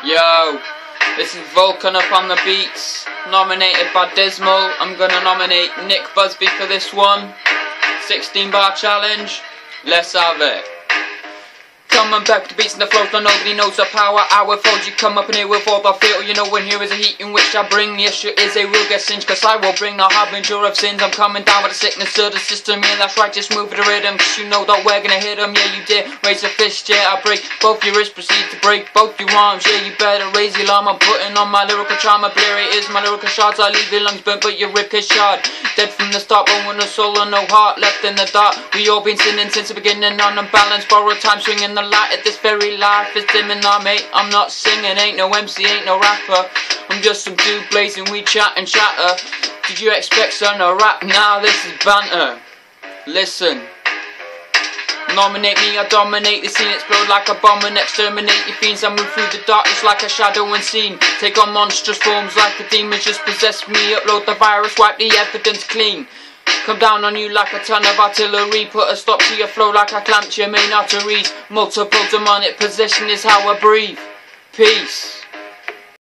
Yo, this is Vulcan up on the beats, nominated by Dismal. I'm gonna nominate Nick Busby for this one. 16 bar challenge, let's have it. Come on back to the beats and the flows, no nobody knows the power I will fold. You come up in here with all the feel, you know when here is a heat in which I bring the issue is a real get cinch, cause I will bring the harbinger of sins. I'm coming down with the sickness of the system, yeah that's right, just move with the rhythm, cause you know that we're gonna hit them. Yeah you dare, raise a fist, yeah I break both your wrists, proceed to break both your arms. Yeah you better raise your alarm, I'm putting on my lyrical charm, obliterate my lyrical shards. I leave your lungs burnt but your rib is shard. Dead from the start, but with no soul and no heart left in the dark. We all been sinning since the beginning, on unbalanced, borrowed time, swinging the light at this very life is dimming. Mate, I'm not singing, ain't no MC, ain't no rapper. I'm just some dude blazing, we chat and chatter. Did you expect some to rap? Nah, this is banter. Listen. Nominate me, I dominate the scene, explode like a bomb and exterminate your fiends. I move through the darkness like a shadow unseen, take on monstrous forms like the demons just possess me. Upload the virus, wipe the evidence clean. Come down on you like a ton of artillery, put a stop to your flow like I clamped your main arteries. Multiple demonic possession is how I breathe. Peace.